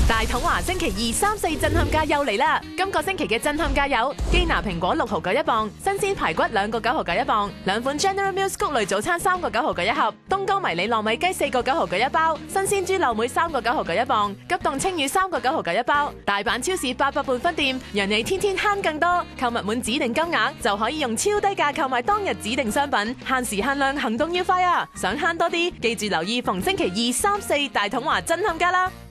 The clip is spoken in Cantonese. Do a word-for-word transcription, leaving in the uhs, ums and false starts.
大統華星期二、三、四震撼價又嚟啦！今個星期嘅震撼價有基拿蘋果六毫九一磅，新鮮排骨兩個九毫九一磅，兩款 General Mills 穀類早餐三個九毫九一盒，東江迷你糯米雞四個九毫九一包，新鮮豬柳妹三個九毫九一磅，急凍青魚三個九毫九一包。大阪超市八佰伴分店，讓你天天慳更多。購物滿指定金額就可以用超低價購買當日指定商品，限時限量，行動要快啊！想慳多啲，記住留意逢星期二、三、四大統華震撼價啦！